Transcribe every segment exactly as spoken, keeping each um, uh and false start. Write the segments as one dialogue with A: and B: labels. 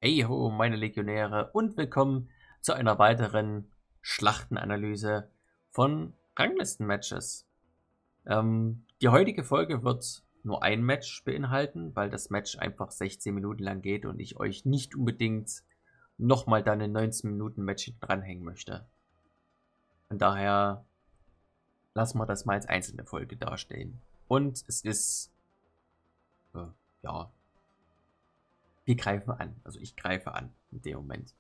A: Hey ho, meine Legionäre und willkommen zu einer weiteren Schlachtenanalyse von Ranglistenmatches. Ähm, die heutige Folge wird nur ein Match beinhalten, weil das Match einfach sechzehn Minuten lang geht und ich euch nicht unbedingt nochmal dann ein neunzehn Minuten Match hinten dranhängen möchte. Von daher lassen wir das mal als einzelne Folge darstellen. Und es ist, äh, ja, wir greifen an. Also ich greife an in dem Moment.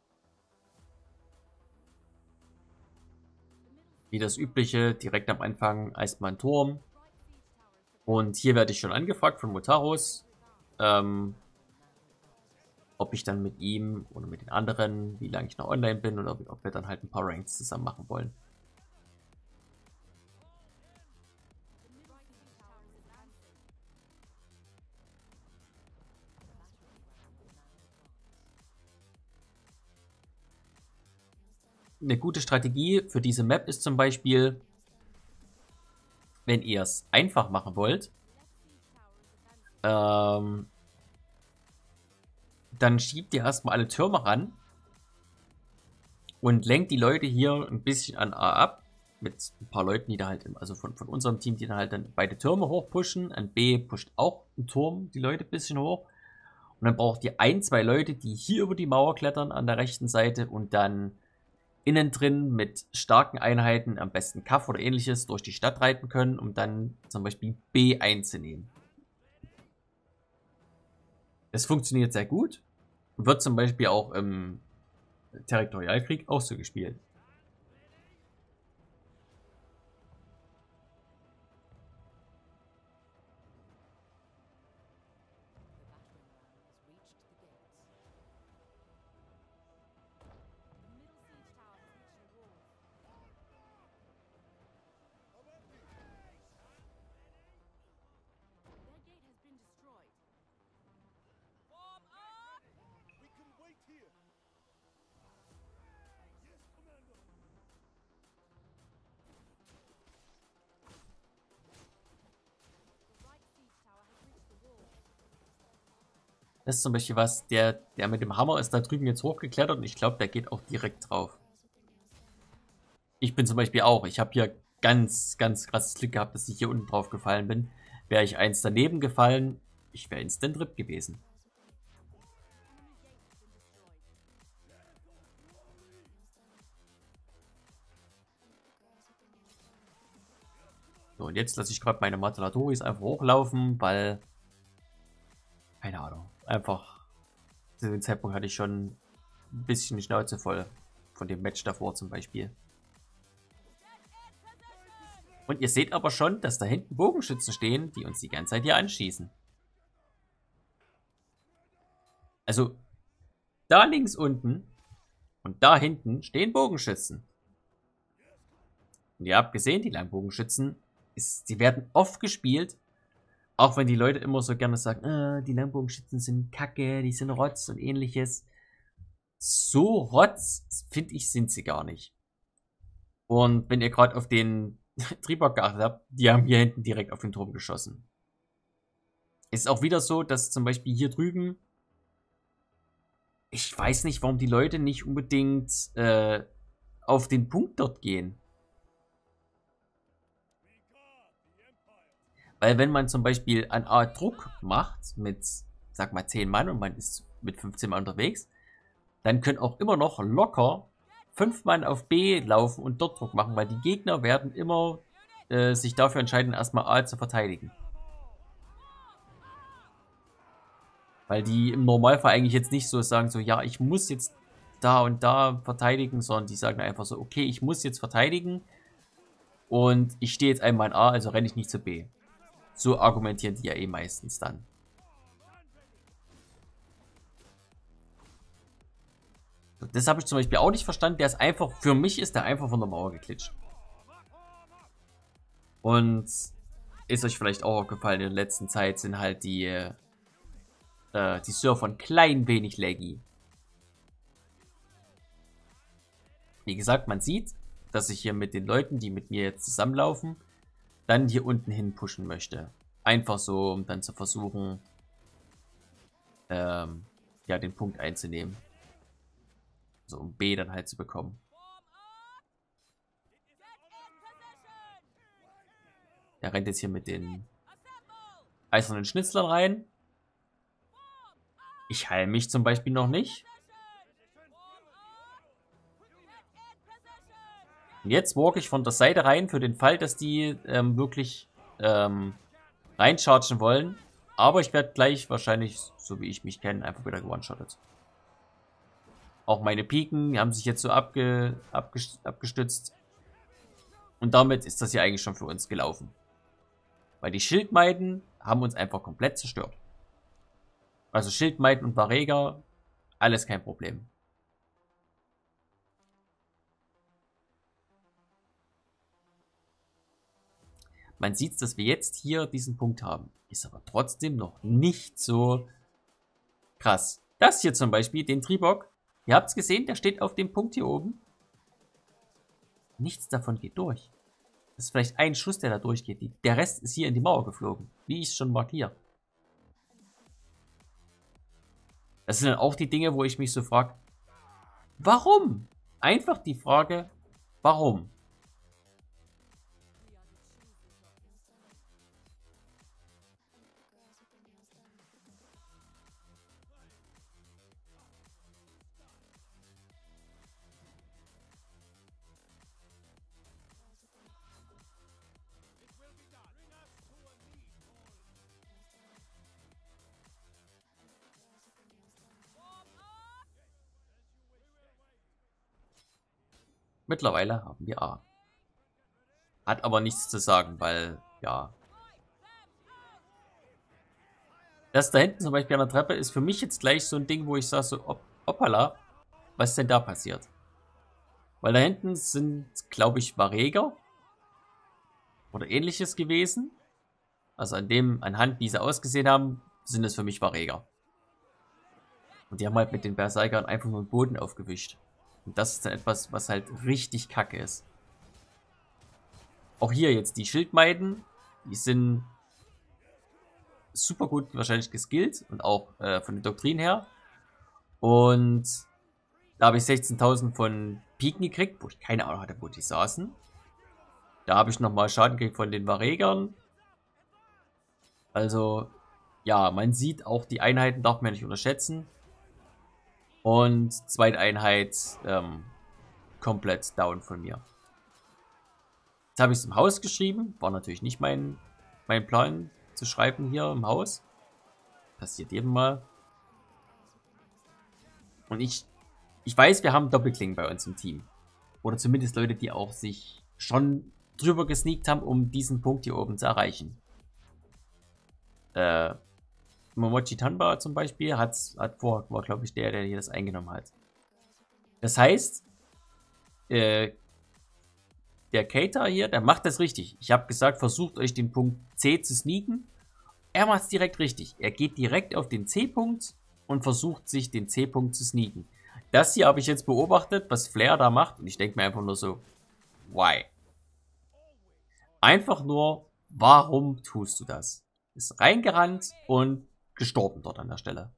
A: Wie das übliche, direkt am Anfang erstmal ein Turm. Und hier werde ich schon angefragt von Motaros, ähm, ob ich dann mit ihm oder mit den anderen, wie lange ich noch online bin oder ob, ob wir dann halt ein paar Ranks zusammen machen wollen. Eine gute Strategie für diese Map ist zum Beispiel, wenn ihr es einfach machen wollt, ähm, dann schiebt ihr erstmal alle Türme ran und lenkt die Leute hier ein bisschen an A ab. Mit ein paar Leuten, die da halt, also von, von unserem Team, die dann halt dann beide Türme hochpushen. An B pusht auch ein Turm die Leute ein bisschen hoch. Und dann braucht ihr ein, zwei Leute, die hier über die Mauer klettern an der rechten Seite und dann innen drin mit starken Einheiten, am besten Kaff oder ähnliches, durch die Stadt reiten können, um dann zum Beispiel B einzunehmen. Das funktioniert sehr gut. Wird zum Beispiel auch im Territorialkrieg auch so gespielt. Das ist zum Beispiel was, der, der mit dem Hammer ist da drüben jetzt hochgeklettert und ich glaube, der geht auch direkt drauf. Ich bin zum Beispiel auch. Ich habe hier ganz, ganz krasses Glück gehabt, dass ich hier unten drauf gefallen bin. Wäre ich eins daneben gefallen, ich wäre instant R I P gewesen. So, und jetzt lasse ich gerade meine Matalatoris einfach hochlaufen, weil, keine Ahnung, einfach zu dem Zeitpunkt hatte ich schon ein bisschen die Schnauze voll von dem Match davor zum Beispiel. Und ihr seht aber schon, dass da hinten Bogenschützen stehen, die uns die ganze Zeit hier anschießen. Also, da links unten und da hinten stehen Bogenschützen. Und ihr habt gesehen, die Langbogenschützen, ist, die werden oft gespielt, auch wenn die Leute immer so gerne sagen, äh, die Langbogenschützen sind kacke, die sind Rotz und ähnliches. So Rotz, finde ich, sind sie gar nicht. Und wenn ihr gerade auf den Triebock geachtet habt, die haben hier hinten direkt auf den Turm geschossen. Ist auch wieder so, dass zum Beispiel hier drüben, ich weiß nicht, warum die Leute nicht unbedingt äh, auf den Punkt dort gehen. Weil wenn man zum Beispiel eine Art Druck macht mit, sag mal, zehn Mann und man ist mit fünfzehn Mann unterwegs, dann können auch immer noch locker fünf Mann auf B laufen und dort Druck machen, weil die Gegner werden immer äh, sich dafür entscheiden, erstmal A zu verteidigen. Weil die im Normalfall eigentlich jetzt nicht so sagen, so, ja, ich muss jetzt da und da verteidigen, sondern die sagen einfach so, okay, ich muss jetzt verteidigen und ich stehe jetzt einmal in A, also renne ich nicht zu B. So argumentieren die ja eh meistens dann. Das habe ich zum Beispiel auch nicht verstanden. Der ist einfach, für mich ist der einfach von der Mauer geklitscht. Und ist euch vielleicht auch aufgefallen, in der letzten Zeit sind halt die, äh, die Surfer ein klein wenig laggy. Wie gesagt, man sieht, dass ich hier mit den Leuten, die mit mir jetzt zusammenlaufen, dann hier unten hin pushen möchte. Einfach so, um dann zu versuchen, ähm, ja, den Punkt einzunehmen. So, um B dann halt zu bekommen. Der rennt jetzt hier mit den eisernen Schnitzlern rein. Ich heile mich zum Beispiel noch nicht. Und jetzt walk ich von der Seite rein für den Fall, dass die ähm, wirklich ähm, reinchargen wollen. Aber ich werde gleich wahrscheinlich, so wie ich mich kenne, einfach wieder gewone-shottet. Auch meine Piken haben sich jetzt so abge, abgestützt. Und damit ist das ja eigentlich schon für uns gelaufen. Weil die Schildmeiden haben uns einfach komplett zerstört. Also Schildmeiden und Varega, alles kein Problem. Man sieht, dass wir jetzt hier diesen Punkt haben. Ist aber trotzdem noch nicht so krass. Das hier zum Beispiel, den Tribok, ihr habt es gesehen, der steht auf dem Punkt hier oben. Nichts davon geht durch. Das ist vielleicht ein Schuss, der da durchgeht. Der Rest ist hier in die Mauer geflogen, wie ich es schon markiere. Das sind dann auch die Dinge, wo ich mich so frage, warum? Einfach die Frage, warum? Mittlerweile haben wir A. Hat aber nichts zu sagen, weil, ja. Das da hinten zum Beispiel an der Treppe ist für mich jetzt gleich so ein Ding, wo ich sage so, op hoppala, was ist denn da passiert? Weil da hinten sind, glaube ich, Varega oder ähnliches gewesen. Also an dem, anhand wie sie ausgesehen haben, sind es für mich Varega. Und die haben halt mit den Berserkern einfach nur den Boden aufgewischt. Und das ist dann etwas, was halt richtig kacke ist. Auch hier jetzt die Schildmeiden, die sind super gut wahrscheinlich geskillt und auch äh, von der Doktrin her. Und da habe ich sechzehntausend von Piken gekriegt, wo ich keine Ahnung hatte, wo die saßen. Da habe ich nochmal Schaden gekriegt von den Varegern. Also, ja, man sieht auch, die Einheiten darf man nicht unterschätzen. Und zweite Einheit ähm, komplett down von mir. Jetzt habe ich es im Haus geschrieben. War natürlich nicht mein, mein Plan zu schreiben hier im Haus. Passiert jedem mal. Und ich, ich weiß, wir haben Doppelklingen bei uns im Team. Oder zumindest Leute, die auch sich schon drüber gesneakt haben, um diesen Punkt hier oben zu erreichen. Äh... Momochi Tanba zum Beispiel hat, hat vor, war glaube ich der, der hier das eingenommen hat. Das heißt, äh, der Cater hier, der macht das richtig. Ich habe gesagt, versucht euch den Punkt C zu sneaken. Er macht es direkt richtig. Er geht direkt auf den C-Punkt und versucht sich den C-Punkt zu sneaken. Das hier habe ich jetzt beobachtet, was Flair da macht. Und ich denke mir einfach nur so, why? Einfach nur, warum tust du das? Ist reingerannt und gestorben dort an der Stelle.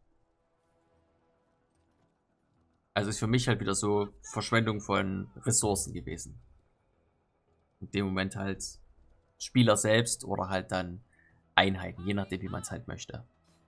A: Also ist für mich halt wieder so Verschwendung von Ressourcen gewesen. In dem Moment halt Spieler selbst oder halt dann Einheiten, je nachdem wie man es halt möchte.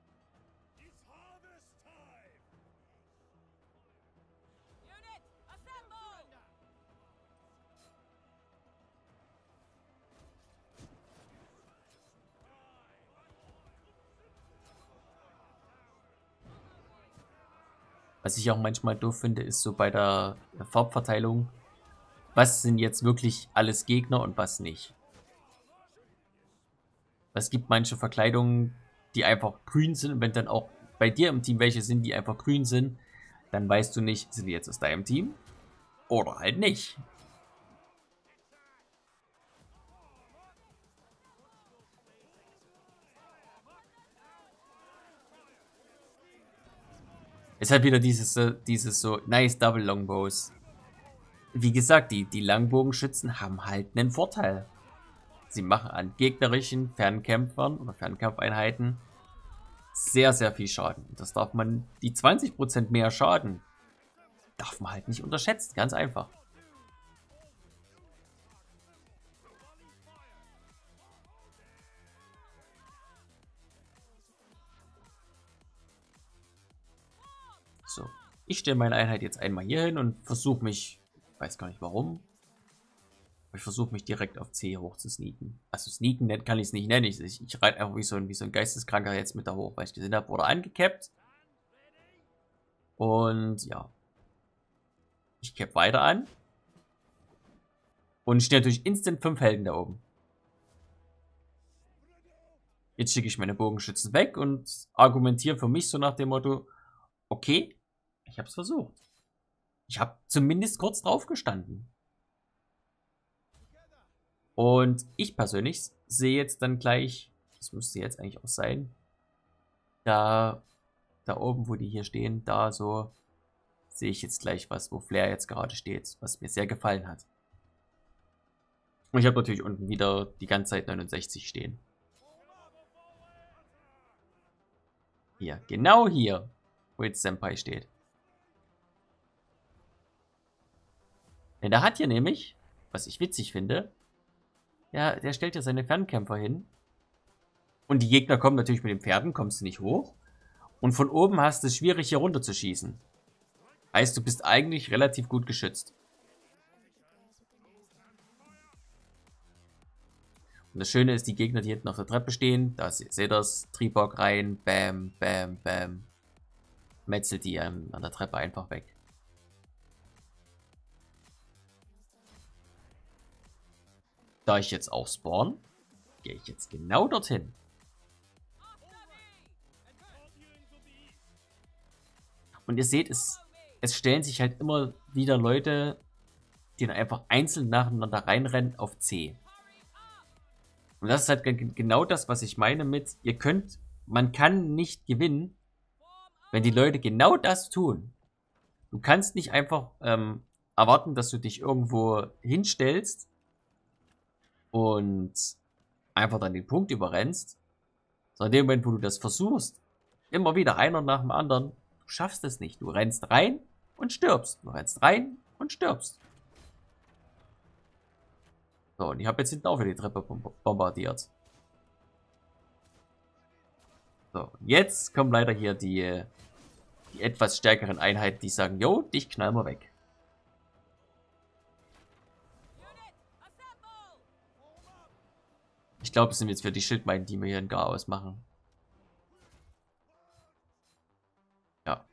A: Was ich auch manchmal doof finde, ist so bei der Farbverteilung, was sind jetzt wirklich alles Gegner und was nicht. Es gibt manche Verkleidungen, die einfach grün sind und wenn dann auch bei dir im Team welche sind, die einfach grün sind, dann weißt du nicht, sind die jetzt aus deinem Team oder halt nicht. Es hat wieder dieses, dieses so nice Double Longbows. Wie gesagt, die, die Langbogenschützen haben halt einen Vorteil. Sie machen an gegnerischen Fernkämpfern oder Fernkampfeinheiten sehr, sehr viel Schaden. Das darf man, die zwanzig Prozent mehr Schaden, darf man halt nicht unterschätzen. Ganz einfach. So, ich stelle meine Einheit jetzt einmal hier hin und versuche mich, ich weiß gar nicht warum, aber ich versuche mich direkt auf C hoch zu sneaken. Also sneaken kann ich es nicht nennen, ich, ich, ich reite einfach wie so, ein, wie so ein Geisteskranker jetzt mit da hoch, weil ich gesehen habe, wurde angekappt. Und ja, ich cap weiter an und stehe natürlich instant fünf Helden da oben. Jetzt schicke ich meine Bogenschützen weg und argumentiere für mich so nach dem Motto, okay, ich habe es versucht. Ich habe zumindest kurz drauf gestanden. Und ich persönlich sehe jetzt dann gleich, das müsste jetzt eigentlich auch sein, da, da oben, wo die hier stehen, da so, sehe ich jetzt gleich was, wo Flair jetzt gerade steht, was mir sehr gefallen hat. Und ich habe natürlich unten wieder die ganze Zeit neunundsechzig stehen. Hier, genau hier, wo jetzt Senpai steht. Denn der hat hier nämlich, was ich witzig finde, ja, der stellt ja seine Fernkämpfer hin. Und die Gegner kommen natürlich mit den Pferden, kommst du nicht hoch. Und von oben hast du es schwierig, hier runter zu schießen. Heißt, du bist eigentlich relativ gut geschützt. Und das Schöne ist, die Gegner, die hinten auf der Treppe stehen, da seht ihr das, Tribok rein, bam, bam, bam. Metzelt die an, an der Treppe einfach weg. Da ich jetzt auch spawn, gehe ich jetzt genau dorthin. Und ihr seht, es, es stellen sich halt immer wieder Leute, die dann einfach einzeln nacheinander reinrennen auf C. Und das ist halt genau das, was ich meine mit, ihr könnt, man kann nicht gewinnen, wenn die Leute genau das tun. Du kannst nicht einfach ähm, erwarten, dass du dich irgendwo hinstellst und einfach dann den Punkt überrennst, sondern in dem Moment, wo du das versuchst, immer wieder einer nach dem anderen, du schaffst es nicht. Du rennst rein und stirbst. Du rennst rein und stirbst. So, und ich habe jetzt hinten auch wieder die Treppe bombardiert. So, jetzt kommen leider hier die, die etwas stärkeren Einheiten, die sagen, jo, dich knallen wir weg. Ich glaube, es sind jetzt für die Schildmeinen, die wir hier in Garaus machen. Ja.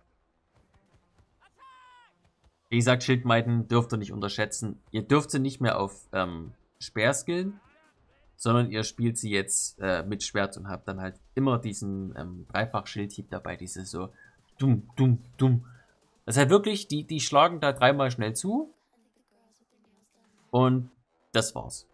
A: Wie gesagt, Schildmeiden dürft ihr nicht unterschätzen. Ihr dürft sie nicht mehr auf ähm, Speer skillen, sondern ihr spielt sie jetzt äh, mit Schwert und habt dann halt immer diesen ähm, Dreifach-Schildhieb dabei, diese so dumm, dumm, dumm. Das ist halt wirklich, die, die schlagen da dreimal schnell zu und das war's.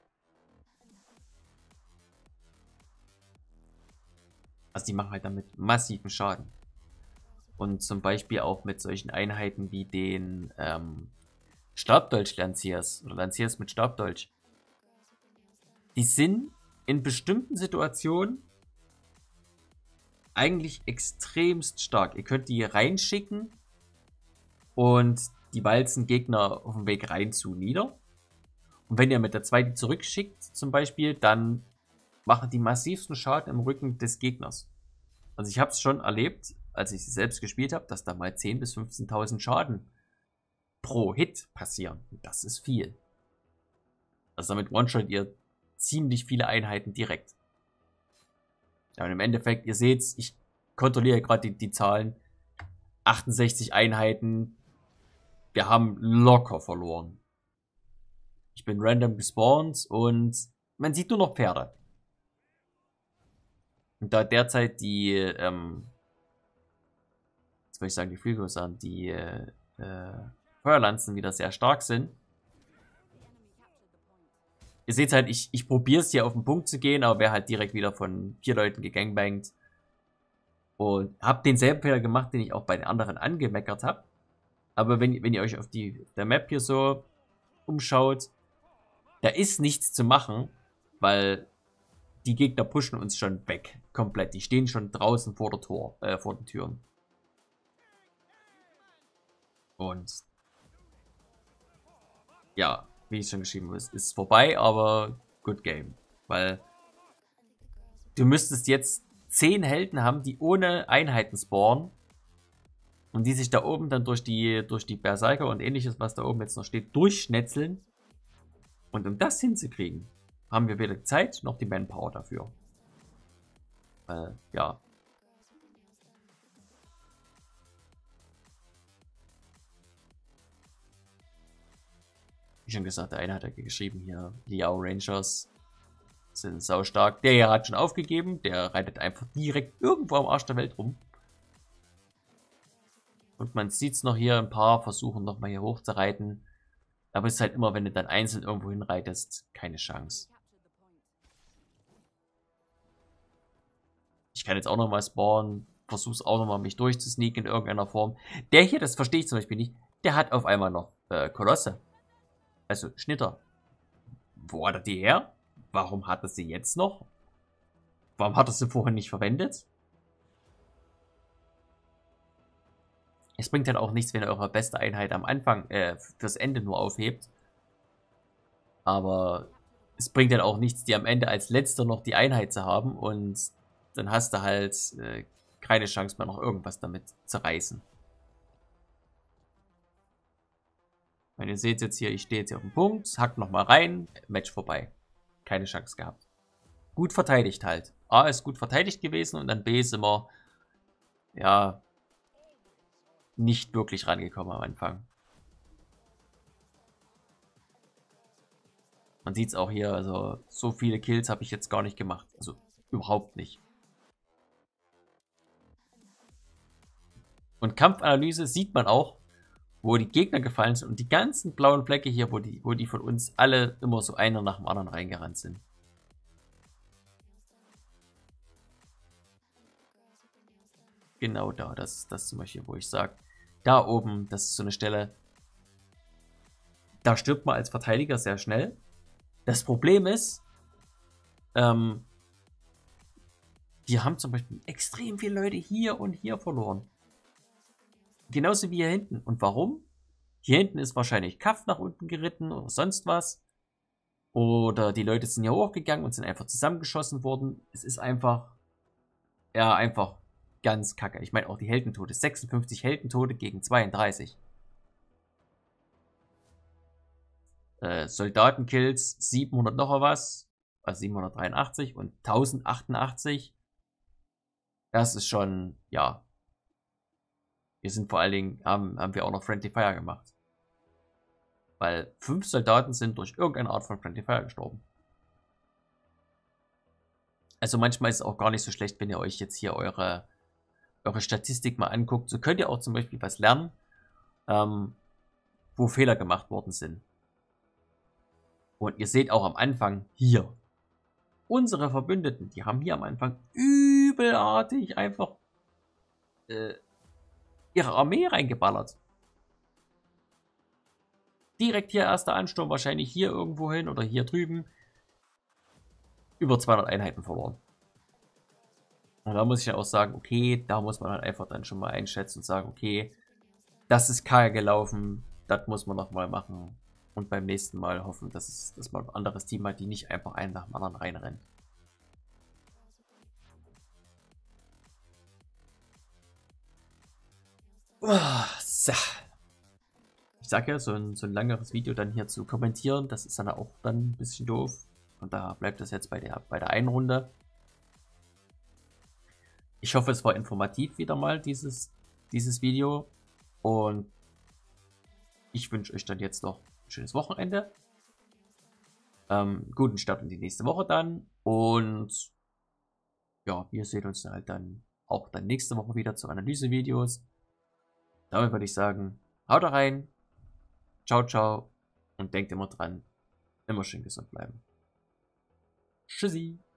A: Also die machen halt damit massiven Schaden. Und zum Beispiel auch mit solchen Einheiten wie den ähm, Stabdolch-Lanciers oder Lanciers mit Stabdolch. Die sind in bestimmten Situationen eigentlich extremst stark. Ihr könnt die reinschicken und die walzen Gegner auf dem Weg rein zu nieder. Und wenn ihr mit der zweiten zurückschickt zum Beispiel, dann machen die massivsten Schaden im Rücken des Gegners. Also ich habe es schon erlebt, als ich sie selbst gespielt habe, dass da mal zehntausend bis fünfzehntausend Schaden pro Hit passieren. Und das ist viel. Also damit one-shot ihr ziemlich viele Einheiten direkt. Ja, und im Endeffekt, ihr seht, ich kontrolliere gerade die, die Zahlen. achtundsechzig Einheiten. Wir haben locker verloren. Ich bin random gespawnt und man sieht nur noch Pferde. Und da derzeit die, ähm, jetzt würde ich sagen, die Flügelhusaren, die äh, Feuerlanzen wieder sehr stark sind. Ihr seht halt, ich, ich probiere es hier auf den Punkt zu gehen, aber wäre halt direkt wieder von vier Leuten gegangbangt. Und habe denselben Fehler gemacht, den ich auch bei den anderen angemeckert habe. Aber wenn, wenn ihr euch auf die der Map hier so umschaut, da ist nichts zu machen, weil die Gegner pushen uns schon weg. Komplett. Die stehen schon draußen vor der Tor, äh, vor den Türen. Und ja, wie ich schon geschrieben habe, ist, ist vorbei, aber good game. Weil du müsstest jetzt zehn Helden haben, die ohne Einheiten spawnen. Und die sich da oben dann durch die, durch die Berserker und ähnliches, was da oben jetzt noch steht, durchschnetzeln. Und um das hinzukriegen, haben wir weder die Zeit noch die Manpower dafür. Äh, ja. Wie schon gesagt, der eine hat ja geschrieben hier, Liao Rangers sind saustark. Der hier hat schon aufgegeben, der reitet einfach direkt irgendwo am Arsch der Welt rum. Und man sieht es noch hier, ein paar versuchen nochmal hier hoch zu reiten. Aber es ist halt immer, wenn du dann einzeln irgendwo hinreitest, keine Chance. Ich kann jetzt auch nochmal spawnen, versuch's auch nochmal mich durchzusneaken in irgendeiner Form. Der hier, das verstehe ich zum Beispiel nicht, der hat auf einmal noch äh, Kolosse. Also Schnitter. Wo hat er die her? Warum hat er sie jetzt noch? Warum hat er sie vorhin nicht verwendet? Es bringt halt auch nichts, wenn ihr eure beste Einheit am Anfang, äh, fürs Ende nur aufhebt. Aber es bringt halt auch nichts, die am Ende als letzter noch die Einheit zu haben. Und dann hast du halt äh, keine Chance mehr, noch irgendwas damit zu reißen. Wenn ihr seht jetzt hier, ich stehe jetzt hier auf dem Punkt, hack nochmal rein, Match vorbei. Keine Chance gehabt. Gut verteidigt halt. A ist gut verteidigt gewesen und dann B ist immer, ja, nicht wirklich rangekommen am Anfang. Man sieht es auch hier, also so viele Kills habe ich jetzt gar nicht gemacht. Also überhaupt nicht. Und Kampfanalyse sieht man auch, wo die Gegner gefallen sind und die ganzen blauen Flecke hier, wo die, wo die von uns alle immer so einer nach dem anderen reingerannt sind. Genau da, das ist das zum Beispiel, wo ich sage, da oben, das ist so eine Stelle, da stirbt man als Verteidiger sehr schnell. Das Problem ist, ähm, wir haben zum Beispiel extrem viele Leute hier und hier verloren. Genauso wie hier hinten. Und warum? Hier hinten ist wahrscheinlich Kaff nach unten geritten oder sonst was. Oder die Leute sind hier hochgegangen und sind einfach zusammengeschossen worden. Es ist einfach, ja, einfach ganz kacke. Ich meine auch die Heldentote. sechsundfünfzig Heldentote gegen zweiunddreißig. Äh, Soldatenkills siebenhundert noch was. Also siebenhundertdreiundachtzig und tausendachundachtzig. Das ist schon, ja. Wir sind vor allen Dingen, haben, haben wir auch noch Friendly Fire gemacht. Weil fünf Soldaten sind durch irgendeine Art von Friendly Fire gestorben. Also manchmal ist es auch gar nicht so schlecht, wenn ihr euch jetzt hier eure, eure Statistik mal anguckt. So könnt ihr auch zum Beispiel was lernen, ähm, wo Fehler gemacht worden sind. Und ihr seht auch am Anfang hier, unsere Verbündeten, die haben hier am Anfang übelartig einfach äh, ihre Armee reingeballert. Direkt hier erster Ansturm, wahrscheinlich hier irgendwo hin oder hier drüben. Über zweihundert Einheiten verloren. Und da muss ich ja auch sagen, okay, da muss man halt einfach dann schon mal einschätzen und sagen, okay, das ist kacke gelaufen, das muss man nochmal machen. Und beim nächsten Mal hoffen, dass, es, dass man ein anderes Team hat, die nicht einfach einen nach dem anderen reinrennt. Oh, so. Ich sage ja, so ein, so ein langeres Video dann hier zu kommentieren, das ist dann auch dann ein bisschen doof. Und da bleibt das jetzt bei der, bei der einen Runde. Ich hoffe, es war informativ wieder mal, dieses, dieses Video. Und ich wünsche euch dann jetzt noch ein schönes Wochenende. Ähm, guten Start in die nächste Woche dann. Und ja, wir sehen uns dann halt dann auch dann nächste Woche wieder zu Analysevideos. Damit würde ich sagen, haut rein. Ciao, ciao. Und denkt immer dran, immer schön gesund bleiben. Tschüssi.